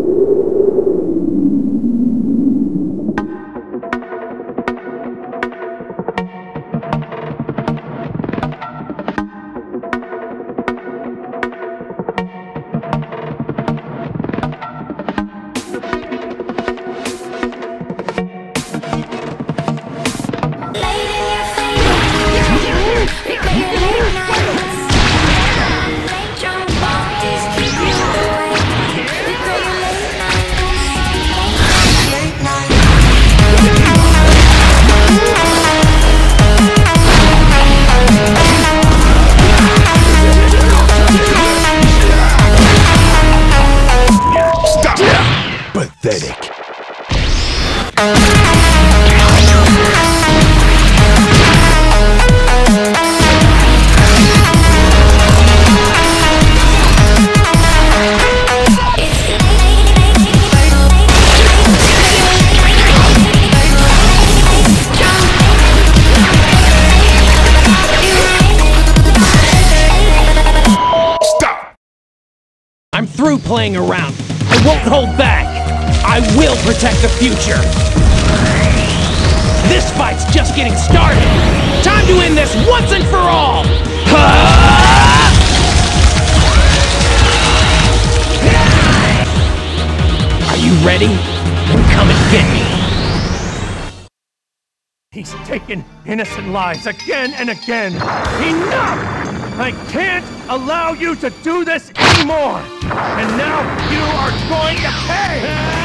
through playing around. I won't hold back. I will protect the future. This fight's just getting started. Time to end this once and for all. Are you ready? Then come and get me. He's taken innocent lives again and again. Enough! I can't allow you to do this anymore! And now you are going to pay!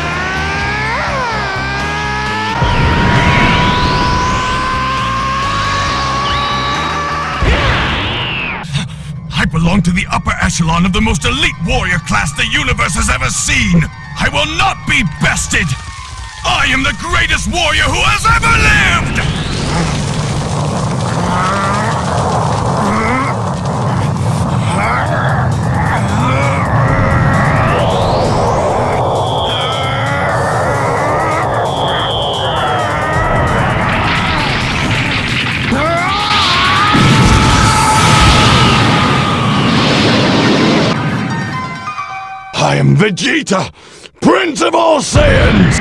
I belong to the upper echelon of the most elite warrior class the universe has ever seen! I will not be bested! I am the greatest warrior who has ever lived! I am Vegeta, Prince of all Saiyans!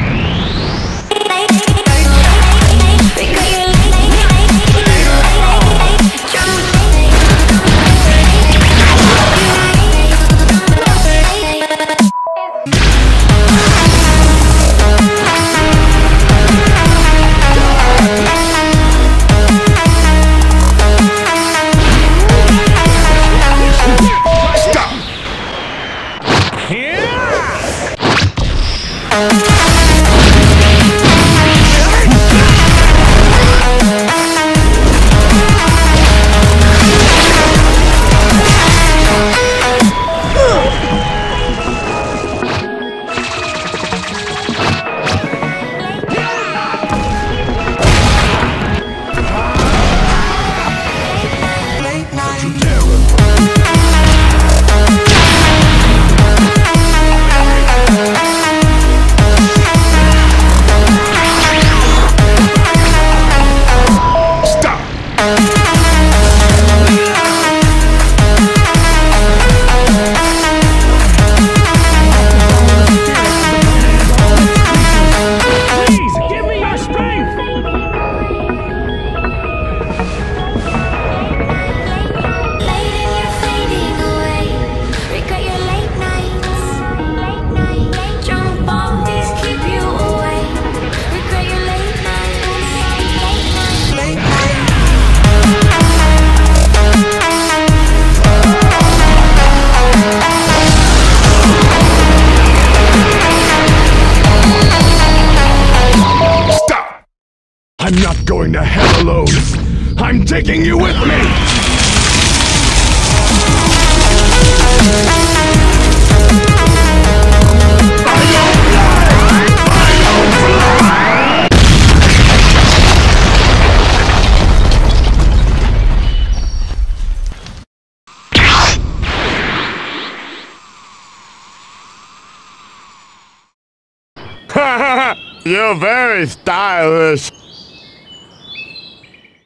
I'm not going to hell alone. I'm taking you with me! I don't fly! I don't fly! Ha ha ha! You're very stylish.